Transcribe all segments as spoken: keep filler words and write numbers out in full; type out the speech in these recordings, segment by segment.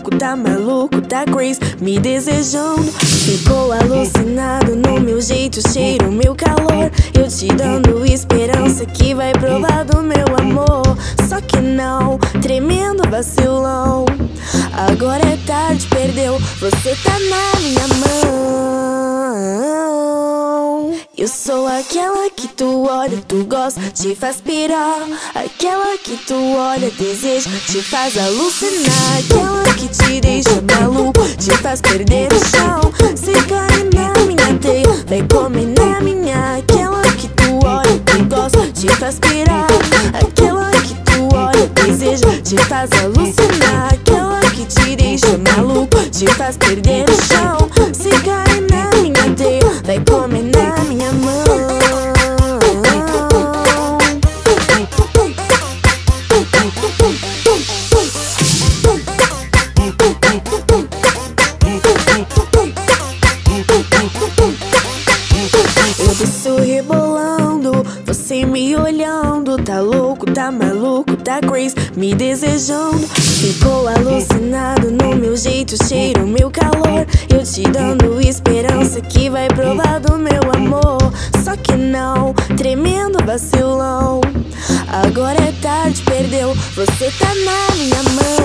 louco, tá maluco, tá crazy, me desejando. Ficou alucinado no meu jeito, cheiro, meu calor. Eu te dando esperança que vai provar do meu amor. Só que não, tremendo vacilão. Agora é tarde, perdeu, você tá na minha mão. Eu sou aquela que tu olha, tu gosta, te faz pirar. Aquela que tu olha, deseja, te faz alucinar. Aquela que te deixa maluco, te faz perder o chão. Se cair na minha teia, vai comer na minha. Aquela que tu olha, tu gosta, te faz pirar. Aquela que tu olha, deseja, te faz alucinar. Aquela que te deixa maluco, te faz perder o chão. Se cair na minha teia, vai comer na minha mão. Eu desço rebolando, você me olhando. Tá louco, tá maluco, tá crazy, me desejando. Ficou alucinado no meu jeito, cheiro, meu calor. Eu te dando esperança que vai provar do meu amor. Só que não, tremendo vacilão. Agora é tarde, perdeu, você tá na minha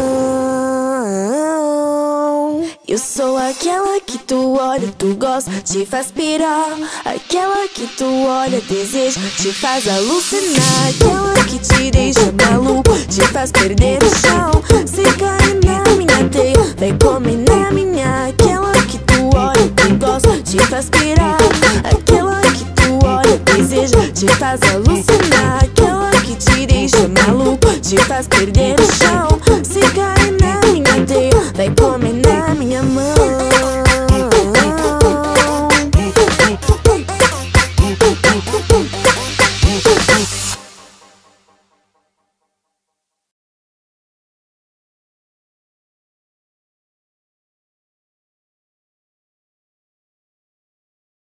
mão. Eu sou aquela que tu olha, tu gosta, te faz pirar. Aquela que tu olha, deseja, te faz alucinar. Aquela que te deixa maluco, te faz perder o chão. Se cair na minha teia, vai comer na minha. Aquela que tu olha, tu gosta, te faz pirar. Aquela que tu olha, deseja, te faz alucinar. Aquela que te deixa maluco, te faz perder o chão. Se cair na minha teia, vai comer na minha mão.